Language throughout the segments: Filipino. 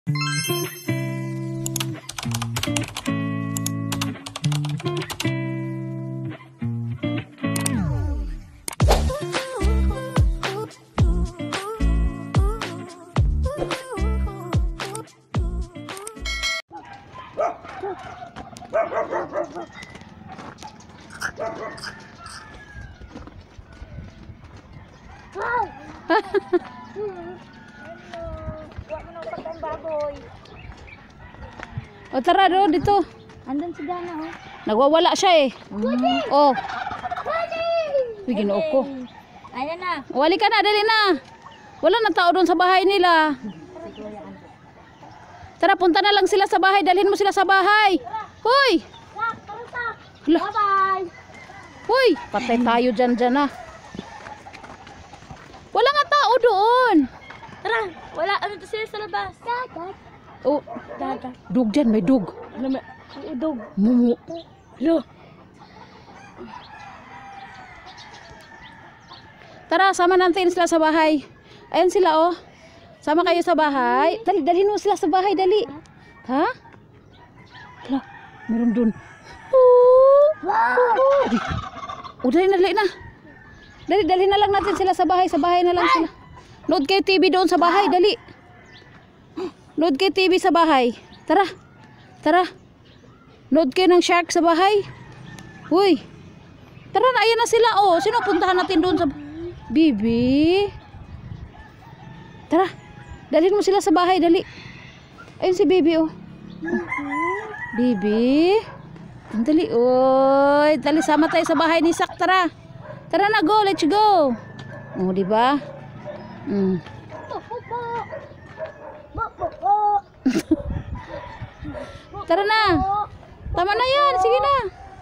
O tara doon dito. Andun si Dana, oh. Nagwawala siya eh. Oh. Uy, ginoo ko. Ayan na. Wali ka na, dali na. Wala na tao doon sa bahay nila. Tara, punta na lang sila sa bahay. Dalhin mo sila sa bahay. Hoy! Bye-bye. Hoy! Patay tayo dyan ah. Wala nga tao doon. Tara, wala. Ano to sila sa labas? Oh, Dada. dug dyan, may dug. Udog. Mumu. Lo. Tara, sama natin sila sa bahay. Ayan sila oh. Sama kayo sa bahay. Dali, dalhin mo sila sa bahay, dali. Ha? Hala, meron dun. Oh, dali na, dali na. Dali, dali na lang natin sila sa bahay. Sa bahay na lang sila. Load kayo TV doon sa bahay, dali. Load kayo TV sa bahay. Tara. Tara. Load kayo ng shark sa bahay. Uy. Tara na, ayan na sila oh. Sino puntahan natin doon sa Bibi? Tara. Dalhin mo sila sa bahay, dali. Ayun si Bibi oh. Bibi. Dali, oy. Dali, sama tayo sa bahay ni Sak, tara. Tara na, go, let's go. Oh, di ba? Tara na. Tama na yan, sige na.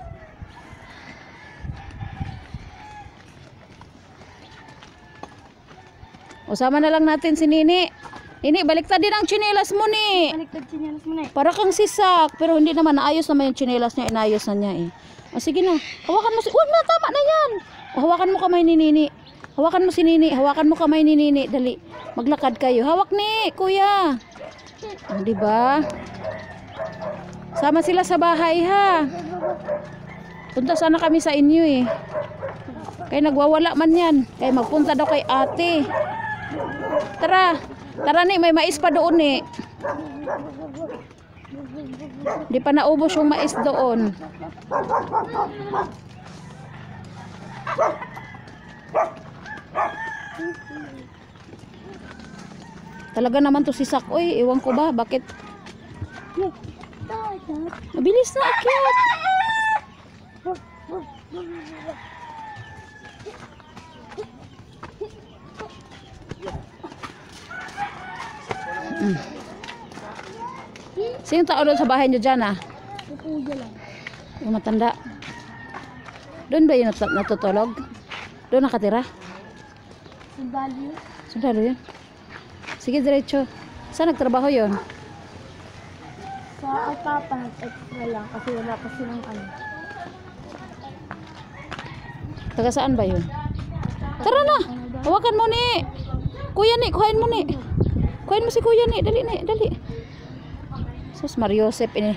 O, sama na lang natin si Nini. Nini, baliktad din ang tsinelas mo ni. Baliktad sinyalas mo na eh. Para kang sisak, pero hindi naman naayos naman yung tsinelas niya, inayos na niya eh. O sige na, hawakan mo si, wag na, tama na yan. O, hawakan mo kamay ni Nini. Hawakan mo si Nini, hawakan mo kamay ni Nini, dali. Maglakad kayo. Hawak ni, kuya. O, diba? Sama sila sa bahay ha. Punta sana kami sa inyo eh. Kaya nagwawala man yan. Kaya magpunta daw kay ate. Tara. Tara ni, may mais pa doon eh. Di pa naubos yung mais doon. Talaga naman to si Sak. Uy, iwan ko ba? Bakit? Mabilis na, akyat. Sino tao doon sa bahay niyo dyan ah? Pupuya lang. Yung matanda. Doon ba yung natutulog? Doon nakatira? Sundalo yun. Sundalo yun? Sige, diretso. Saan nagtrabaho yun? Sa Alpapa, extra lang kasi wala pa silang ano. Taga saan ba yun? Tara na! Hawakan mo ni! Kuya ni, kuhain mo ni! Kuhain mo si kuya ni! Dali ni, dali! Sus, Mariosep ini.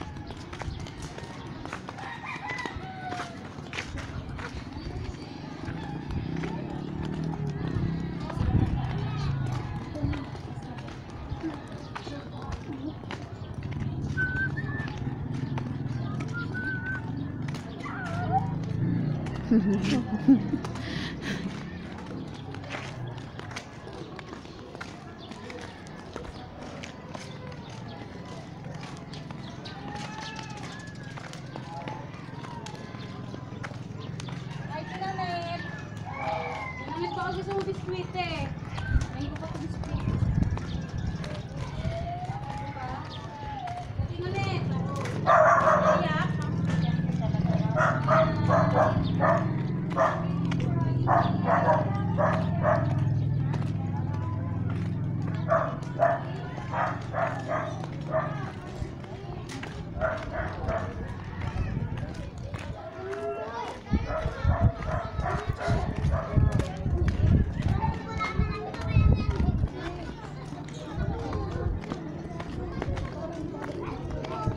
Gusto mo biskwit eh. Ayun ko pa ito biskwit. Pati ulit. Iyak.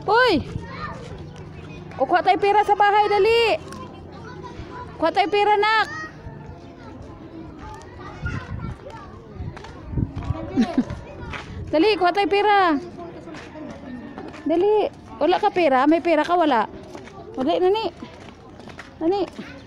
Uy! O, kuha tayo pera sa bahay, dali! Kuha tayo pera, nak! Dali, kuha tayo pera. Dali. Wala ka pera? May pera ka? Wala. Dali, nani. Nani.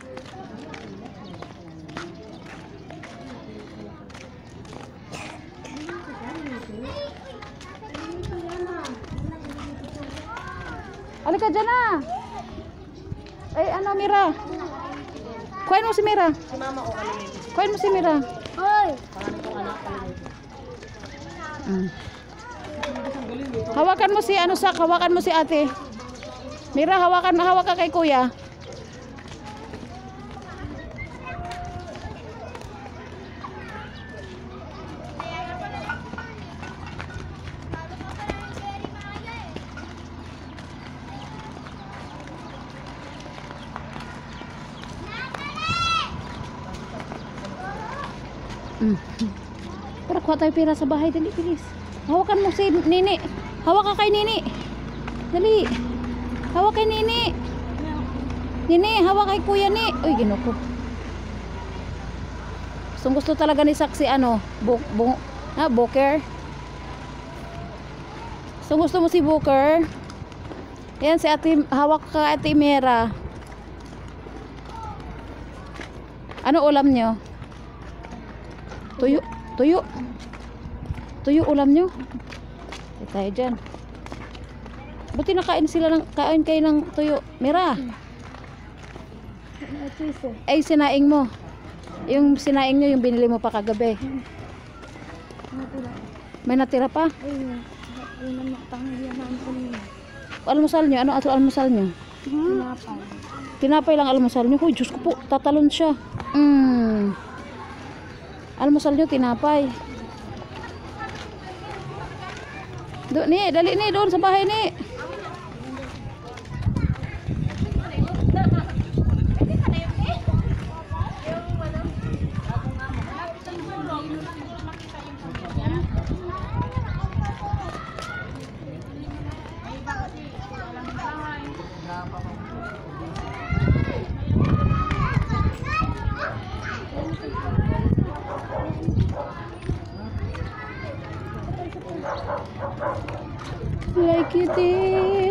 Halika dyan na. Ay, ano, Mira? Kuhain mo si Mira. Si mama ko kanina. Kuhain mo si Mira. Hoy! Hawakan mo si ano sak, hawakan mo si ate. Mira, hawak ka kay kuya. Para kuha tayo pera sa bahay, dali, bilis. Hawakan mo si Nini. Hawak ka kay Nini. Dali. Hawak kay Nini. Nini, hawak kay kuya ni. Uy, ginoko. Gusto talaga ni Saksi ano, Booker. Gusto mo si Booker. Yan si ate, hawak ka ate Mera. Ano ulam nyo? Tuyo. Tuyo. Tuyo ulam nyo. Ay tayo dyan. Buti nakain sila ng, kain kayo ng tuyo. Mira. Ay, sinaing mo. Yung sinaing nyo, yung binili mo pa kagabi. May natira pa? Almusal nyo? Ano almusal nyo? Tinapay. Tinapay lang almusal nyo. Hoy, Diyos ko po, tatalon siya. Almusal nyo, tinapay. Ni, dali ni, doon sa bahay ni. Like you did.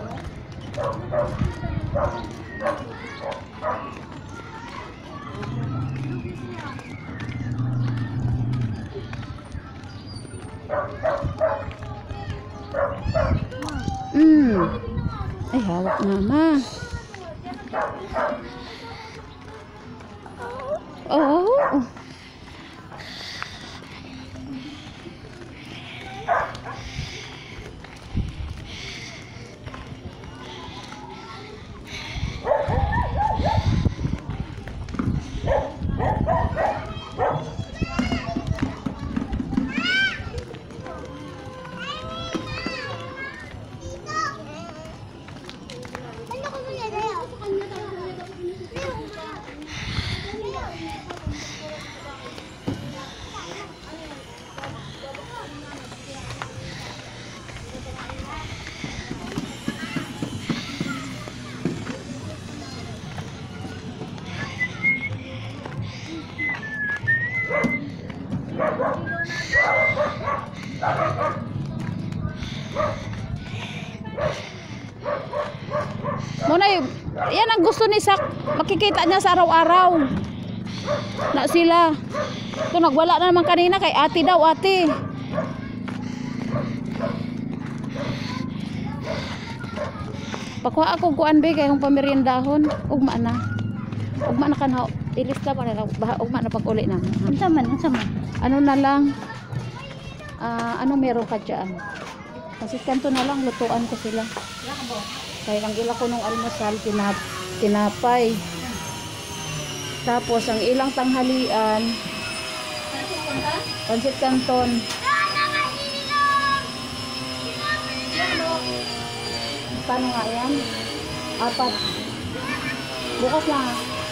Ay, hawak mama. Oh. Muna yan ang gusto ni Sak, makikita niya sa araw-araw na sila. Ito nagwala na naman kanina kay ate daw, ate. Pakuha ako kuan be kay kung pameriendahon, ugma na kanha, ilista pa na ugma na pag-uli na. Unsa man? Ano na lang, ano meron ka dyan? Kasi kanto na lang, lutuan ko sila. Kaya ang ila ko nung almusal, tinapay. Tapos ang ilang tanghalian, pansit canton. Paano nga yan? 4. Bukas lang.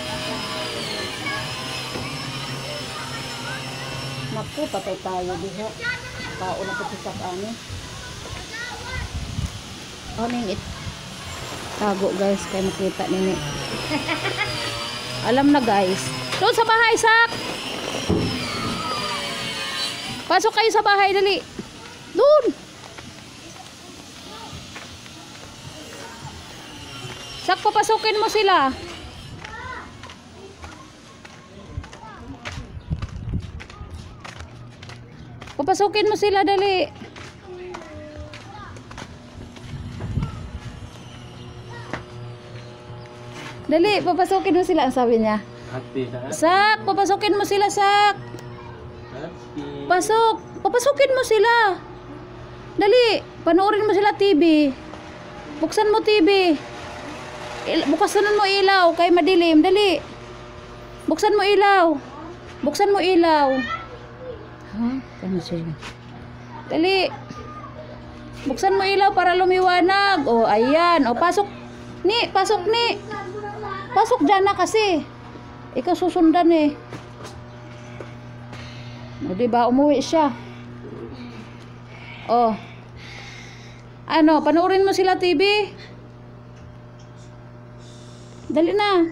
Naku, patay tayo diha. Kauna po si Sak ani. Oh, ning tago guys, kaya makita nini. Alam na guys. Doon sa bahay, Sak! Pasok kayo sa bahay, dali. Doon! Sak, papasukin mo sila. Papasukin mo sila, dali. Dali, papasukin mo sila, ang sabi niya. Sak, papasukin mo sila, Sak. Pasok, papasukin mo sila. Dali, panoorin mo sila TV. Buksan mo TV. Buksan mo ilaw, kay madilim, dali. Buksan mo ilaw. Buksan mo ilaw. Ha? Ano siya? Dali. Buksan mo ilaw para lumiwanag. O, ayan. O, pasok. Ni, pasok ni. Pasok dyan na kasi. Ikaw susundan eh. O, diba? Umuwi siya. O. Ano, panoorin mo sila TV? Dali na.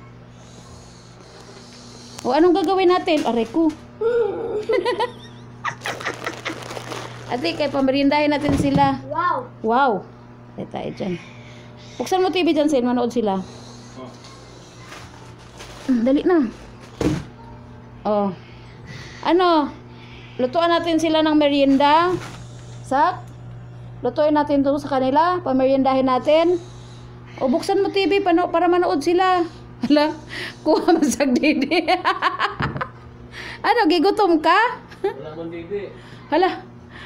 O, anong gagawin natin? Aray ko. Ate, kaya pamerindahin natin sila. Wow! Wow. Ay tayo dyan. Buksan mo TV dyan, Sen. Manood sila. Dali na. Oh. Ano? Lutuan natin sila ng merienda. Sak? Lutuin natin ito sa kanila. Pameriendahin natin. O, buksan mo TV para manood sila. Hala, kuha masag didi. Ano, gigutom ka? Wala mong didi. Hala.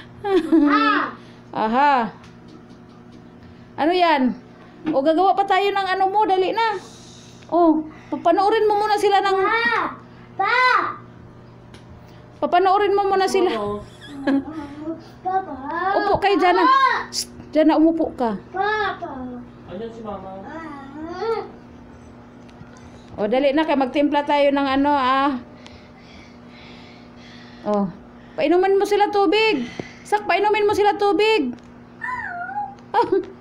Aha. Ano yan? O, gagawa pa tayo ng ano mo, dali na. O, papanoorin mo muna sila ng... Pa! Papanoorin mo muna sila. Papa! Upo kayo dyan na. Shh, dyan na, umupo ka. Papa! Ayan si mama. O, dali na, kaya magtimpla tayo ng ano, O, painumin mo sila tubig. Sak, painumin mo sila tubig.